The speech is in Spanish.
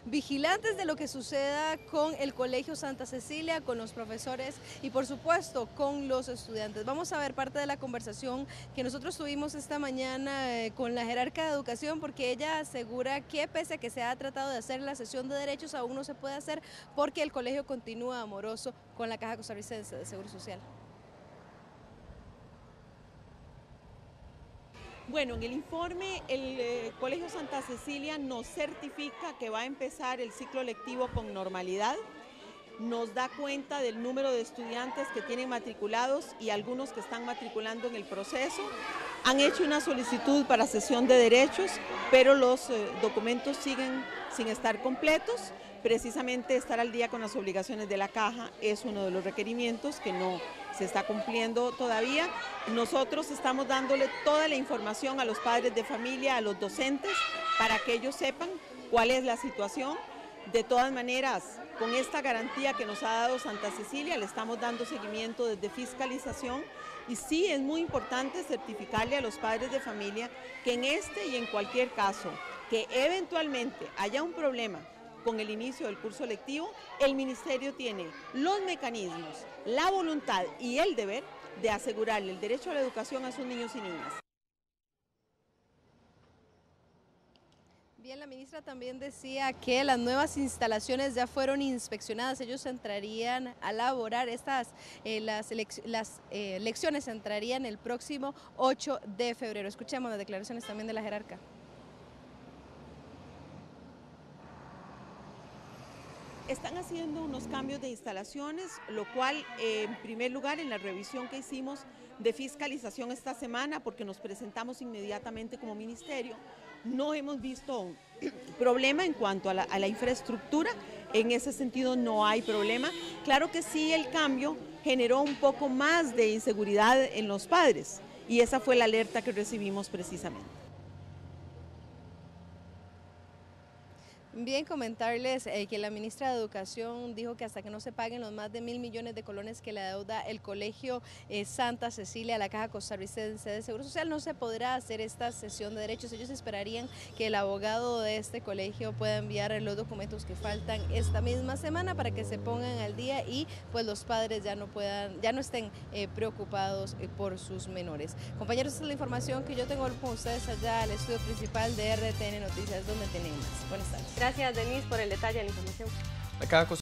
vigilantes de lo que suceda con el Colegio Santa Cecilia, con los profesores y por supuesto con los estudiantes. Vamos a ver parte de la conversación que nosotros tuvimos esta mañana con la jerarca de educación, porque ella asegura que pese a que se ha tratado de hacer la sesión de derechos, aún no se puede hacer porque el colegio continúa amoroso con la Caja Costarricense de Seguro Social. Bueno, en el informe el Colegio Santa Cecilia nos certifica que va a empezar el ciclo lectivo con normalidad, nos da cuenta del número de estudiantes que tienen matriculados y algunos que están matriculando en el proceso. Han hecho una solicitud para sesión de derechos, pero los documentos siguen sin estar completos. Precisamente estar al día con las obligaciones de la Caja es uno de los requerimientos que no se está cumpliendo todavía. Nosotros estamos dándole toda la información a los padres de familia, a los docentes, para que ellos sepan cuál es la situación. De todas maneras, con esta garantía que nos ha dado Santa Cecilia, le estamos dando seguimiento desde fiscalización y sí es muy importante certificarle a los padres de familia que en este y en cualquier caso que eventualmente haya un problema con el inicio del curso lectivo, el Ministerio tiene los mecanismos, la voluntad y el deber de asegurarle el derecho a la educación a sus niños y niñas. Bien, la ministra también decía que las nuevas instalaciones ya fueron inspeccionadas, ellos entrarían a laborar, las lecciones entrarían el próximo 8 de febrero. Escuchemos las declaraciones también de la jerarca. Están haciendo unos cambios de instalaciones, lo cual en primer lugar en la revisión que hicimos de fiscalización esta semana, porque nos presentamos inmediatamente como ministerio, no hemos visto problema en cuanto a la infraestructura, en ese sentido no hay problema. Claro que sí, el cambio generó un poco más de inseguridad en los padres y esa fue la alerta que recibimos precisamente. Bien, comentarles que la ministra de Educación dijo que hasta que no se paguen los más de 1.000 millones de colones que le adeuda el Colegio Santa Cecilia a la Caja Costarricense de Seguro Social, no se podrá hacer esta sesión de derechos. Ellos esperarían que el abogado de este colegio pueda enviar los documentos que faltan esta misma semana para que se pongan al día y pues los padres ya no estén preocupados por sus menores. Compañeros, esta es la información que yo tengo con ustedes allá al estudio principal de RTN Noticias, donde tenemos más. Buenas tardes. Gracias, Denise, por el detalle de la información.